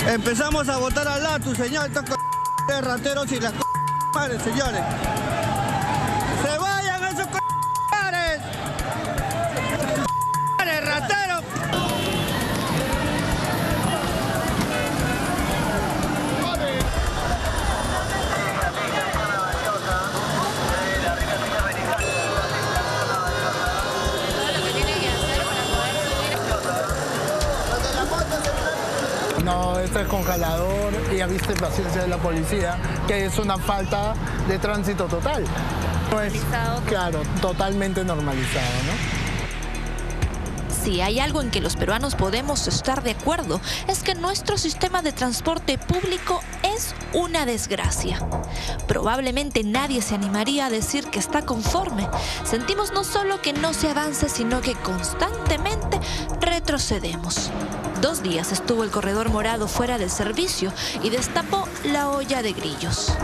Empezamos a votar al ATU, señor, estos rateros y las madres, señores. ¡Se vayan esos madres! ¡Rateros! No, esto es congelador y ya viste paciencia de la policía, que es una falta de tránsito total. No es, claro, totalmente normalizado, ¿no? Si hay algo en que los peruanos podemos estar de acuerdo, es que nuestro sistema de transporte público es una desgracia. Probablemente nadie se animaría a decir que está conforme. Sentimos no solo que no se avance, sino que constantemente retrocedemos. 2 días estuvo el corredor morado fuera del servicio y destapó la olla de grillos.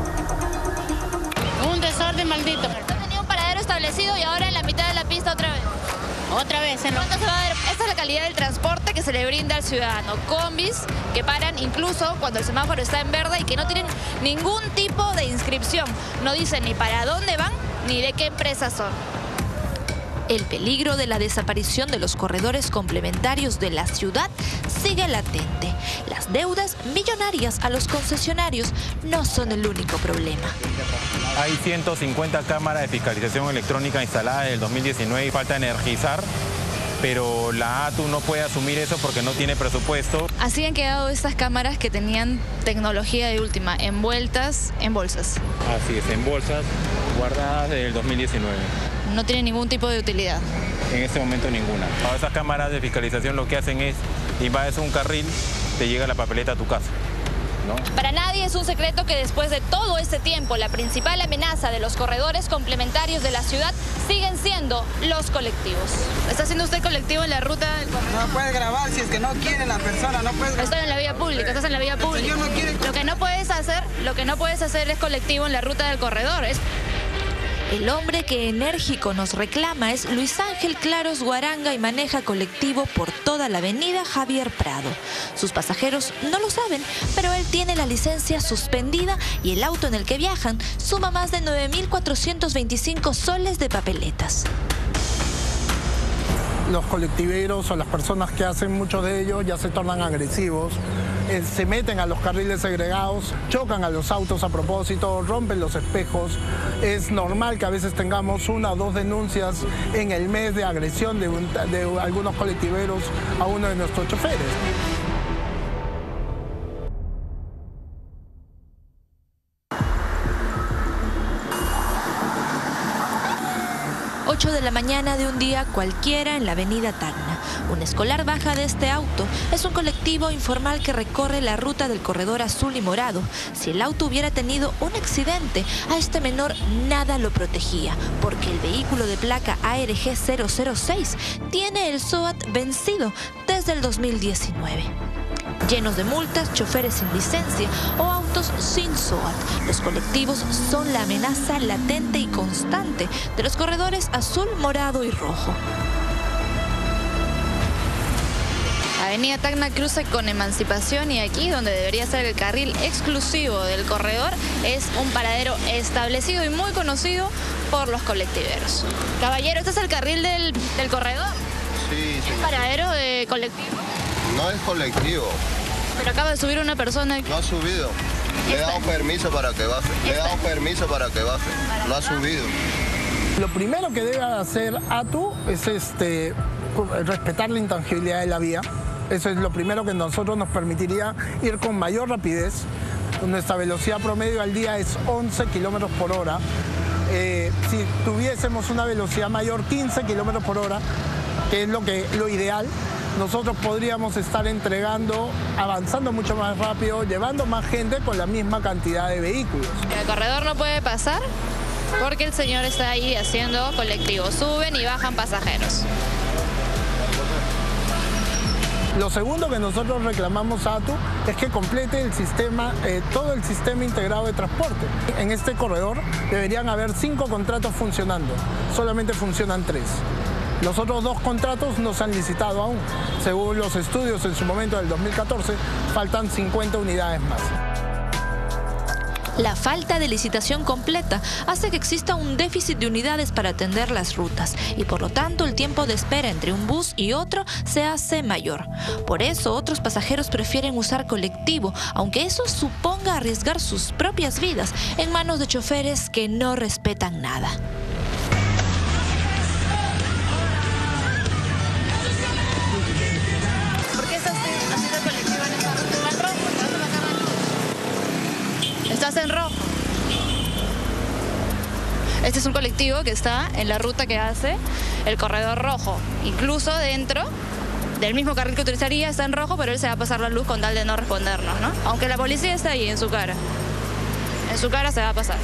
Un desorden maldito. Tenía un paradero establecido y ahora en la mitad de la pista otra vez. Otra vez. ¿Cuánto se va a ver? Esta es la calidad del transporte que se le brinda al ciudadano. Combis que paran incluso cuando el semáforo está en verde y que no tienen ningún tipo de inscripción. No dicen ni para dónde van ni de qué empresa son. El peligro de la desaparición de los corredores complementarios de la ciudad sigue latente. Las deudas millonarias a los concesionarios no son el único problema. Hay 150 cámaras de fiscalización electrónica instaladas desde el 2019 y falta energizar, pero la ATU no puede asumir eso porque no tiene presupuesto. Así han quedado estas cámaras que tenían tecnología de última, envueltas en bolsas. Así es, en bolsas guardadas desde el 2019. No tiene ningún tipo de utilidad. En este momento ninguna. Esas cámaras de fiscalización lo que hacen es, invades un carril, te llega la papeleta a tu casa, ¿no? Para nadie es un secreto que después de todo este tiempo, la principal amenaza de los corredores complementarios de la ciudad siguen siendo los colectivos. ¿Está haciendo usted colectivo en la ruta del corredor? No puede grabar si es que no quiere la persona, no puedes grabar. Estoy en la vía pública, estás en la vía pública. El señor no quiere... Lo que no puedes hacer es colectivo en la ruta del corredor. El hombre que enérgico nos reclama es Luis Ángel Claros Guaranga y maneja colectivo por toda la avenida Javier Prado. Sus pasajeros no lo saben, pero él tiene la licencia suspendida y el auto en el que viajan suma más de 9.425 soles de papeletas. Los colectiveros o las personas que hacen muchos de ellos ya se tornan agresivos, se meten a los carriles segregados, chocan a los autos a propósito, rompen los espejos. Es normal que a veces tengamos 1 o 2 denuncias en el mes de agresión de algunos colectiveros a uno de nuestros choferes. 8 de la mañana de un día cualquiera en la avenida Tacna. Un escolar baja de este auto. Es un colectivo informal que recorre la ruta del corredor azul y morado. Si el auto hubiera tenido un accidente, a este menor nada lo protegía, porque el vehículo de placa ARG 006 tiene el SOAT vencido desde el 2019. Llenos de multas, choferes sin licencia o autos sin SOAT. Los colectivos son la amenaza latente y constante de los corredores azul, morado y rojo. Avenida Tacna cruza con Emancipación y aquí, donde debería ser el carril exclusivo del corredor, es un paradero establecido y muy conocido por los colectiveros. Caballero, ¿este es el carril del corredor? Sí, sí. ¿Es paradero de colectivo? No es colectivo. Pero acaba de subir una persona. No ha subido. Le he dado permiso para que baje. Le he dado permiso para que baje. No ha subido. Lo primero que debe hacer ATU es respetar la intangibilidad de la vía. Eso es lo primero que nosotros nos permitiría ir con mayor rapidez. Nuestra velocidad promedio al día es 11 kilómetros por hora. Si tuviésemos una velocidad mayor, 15 kilómetros por hora, que es lo ideal, nosotros podríamos estar avanzando mucho más rápido, llevando más gente con la misma cantidad de vehículos. El corredor no puede pasar porque el señor está ahí haciendo colectivo. Suben y bajan pasajeros. Lo segundo que nosotros reclamamos a ATU es que complete el sistema, todo el sistema integrado de transporte. En este corredor deberían haber 5 contratos funcionando, solamente funcionan 3. Los otros 2 contratos no se han licitado aún. Según los estudios en su momento del 2014, faltan 50 unidades más. La falta de licitación completa hace que exista un déficit de unidades para atender las rutas y por lo tanto el tiempo de espera entre un bus y otro se hace mayor. Por eso otros pasajeros prefieren usar colectivo, aunque eso suponga arriesgar sus propias vidas en manos de choferes que no respetan nada. ¿Por qué estás haciendo colectivo en esta ruta? ¿Está en rojo? Estás en rojo. Este es un colectivo que está en la ruta que hace el corredor rojo. Incluso dentro del mismo carril que utilizaría está en rojo, pero él se va a pasar la luz con tal de no respondernos, ¿no? Aunque la policía está ahí en su cara. En su cara se va a pasar.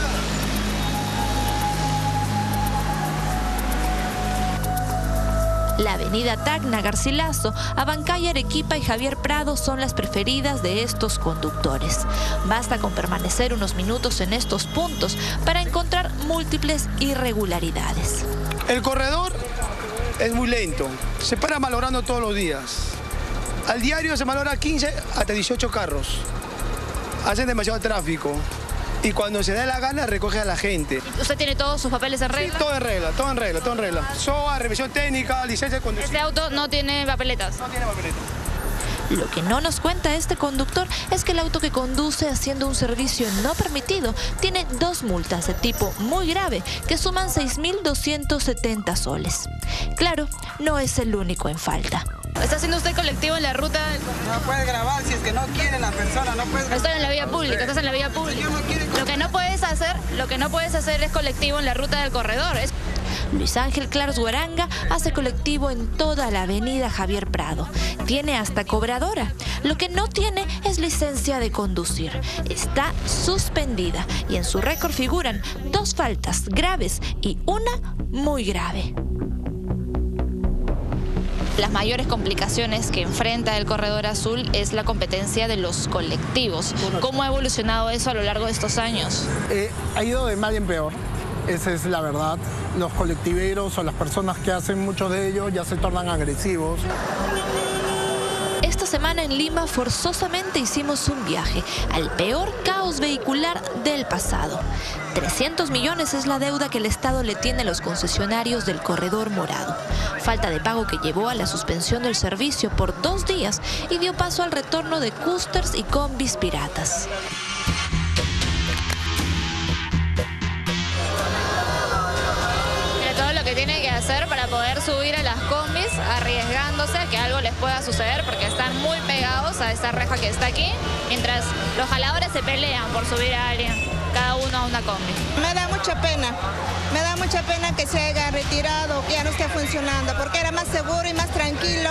La avenida Tacna, Garcilaso, Abancay, Arequipa y Javier Prado son las preferidas de estos conductores. Basta con permanecer unos minutos en estos puntos para encontrar múltiples irregularidades. El corredor es muy lento, se para malogrando todos los días. Al diario se malogra 15 hasta 18 carros. Hacen demasiado tráfico. Y cuando se da la gana, recoge a la gente. ¿Usted tiene todos sus papeles en regla? Sí, todo en regla, todo en regla, todo en regla. SOA, revisión técnica, licencia de conducir. Este auto no tiene papeletas. No tiene papeletas. Lo que no nos cuenta este conductor es que el auto que conduce haciendo un servicio no permitido tiene 2 multas de tipo muy grave que suman 6.270 soles. Claro, no es el único en falta. ¿Está haciendo usted colectivo en la ruta? No puedes grabar si es que no quiere la persona, no puedes grabar. Estoy en la vía pública, estás en la vía pública. Lo que no puedes hacer es colectivo en la ruta del corredor. Luis Ángel Claros Guaranga hace colectivo en toda la avenida Javier Prado. Tiene hasta cobradora. Lo que no tiene es licencia de conducir. Está suspendida y en su récord figuran 2 faltas graves y una muy grave. Las mayores complicaciones que enfrenta el corredor azul es la competencia de los colectivos. ¿Cómo ha evolucionado eso a lo largo de estos años? Ha ido de mal en peor. Esa es la verdad. Los colectiveros o las personas que hacen muchos de ellos ya se tornan agresivos. Esta semana en Lima forzosamente hicimos un viaje al peor caos vehicular del pasado. 300 millones es la deuda que el Estado le tiene a los concesionarios del corredor morado. Falta de pago que llevó a la suspensión del servicio por 2 días y dio paso al retorno de cústers y combis piratas. Que tiene que hacer para poder subir a las combis arriesgándose a que algo les pueda suceder porque están muy pegados a esta reja que está aquí, mientras los jaladores se pelean por subir a alguien, cada uno a una combi. Me da mucha pena que se haya retirado, que ya no esté funcionando, porque era más seguro y más tranquilo.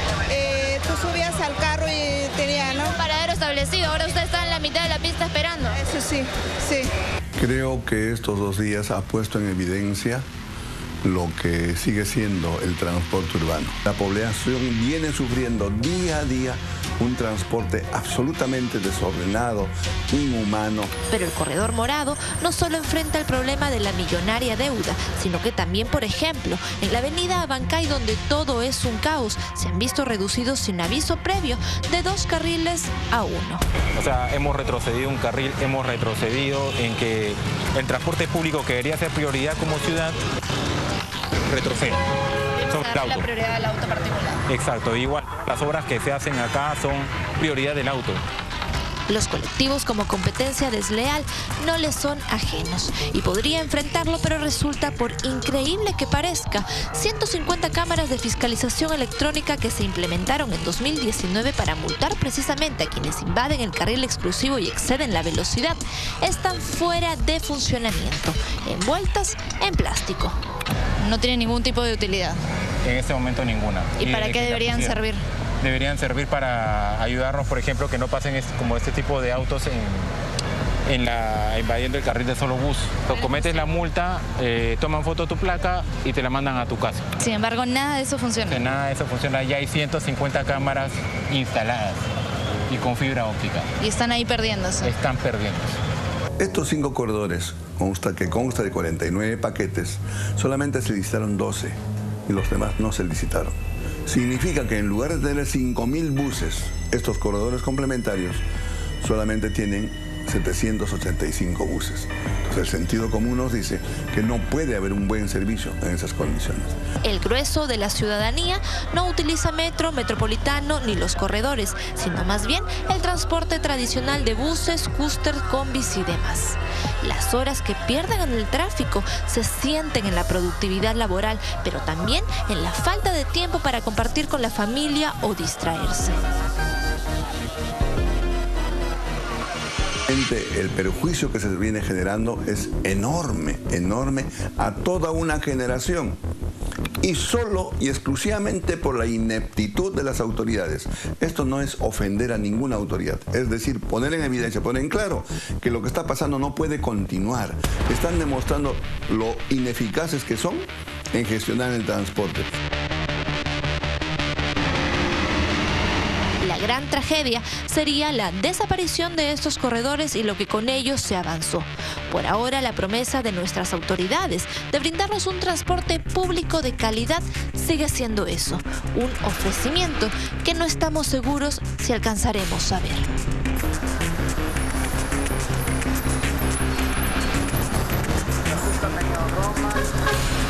Tú subías al carro y tenía, ¿no? Un paradero establecido, ahora usted está en la mitad de la pista esperando. Eso sí, sí. Creo que estos 2 días ha puesto en evidencia lo que sigue siendo el transporte urbano. La población viene sufriendo día a día un transporte absolutamente desordenado, inhumano. Pero el corredor morado no solo enfrenta el problema de la millonaria deuda, sino que también, por ejemplo, en la avenida Abancay, donde todo es un caos, se han visto reducidos sin aviso previo de 2 carriles a 1. O sea, hemos retrocedido un carril, hemos retrocedido en que el transporte público que debería ser prioridad como ciudad retrocede. La prioridad del auto particular. Exacto, igual las obras que se hacen acá son prioridad del auto. Los colectivos como competencia desleal no les son ajenos y podría enfrentarlo, pero resulta, por increíble que parezca, 150 cámaras de fiscalización electrónica que se implementaron en 2019 para multar precisamente a quienes invaden el carril exclusivo y exceden la velocidad, están fuera de funcionamiento, envueltas en plástico. No tiene ningún tipo de utilidad. En este momento ninguna. ¿Y para qué deberían servir? Deberían servir para ayudarnos, por ejemplo, que no pasen como este tipo de autos invadiendo el carril de solo bus. Cometes la multa, toman foto de tu placa y te la mandan a tu casa. Sin embargo, nada de eso funciona. Nada de eso funciona. Ya hay 150 cámaras instaladas y con fibra óptica. Y están ahí perdiéndose. Están perdiéndose. Estos 5 corredores, que consta de 49 paquetes, solamente se licitaron 12. y los demás no se licitaron. Significa que en lugar de tener 5.000 buses, estos corredores complementarios solamente tienen 785 buses. Entonces el sentido común nos dice que no puede haber un buen servicio en esas condiciones. El grueso de la ciudadanía no utiliza metro, metropolitano ni los corredores, sino más bien el transporte tradicional de buses, cústers, combis y demás. Las horas que pierden en el tráfico se sienten en la productividad laboral, pero también en la falta de tiempo para compartir con la familia o distraerse. El perjuicio que se viene generando es enorme, enorme a toda una generación. Y solo y exclusivamente por la ineptitud de las autoridades. Esto no es ofender a ninguna autoridad, es decir, poner en evidencia, poner en claro que lo que está pasando no puede continuar. Están demostrando lo ineficaces que son en gestionar el transporte. La gran tragedia sería la desaparición de estos corredores y lo que con ellos se avanzó. Por ahora, la promesa de nuestras autoridades de brindarnos un transporte público de calidad sigue siendo eso, un ofrecimiento que no estamos seguros si alcanzaremos a ver. Roma.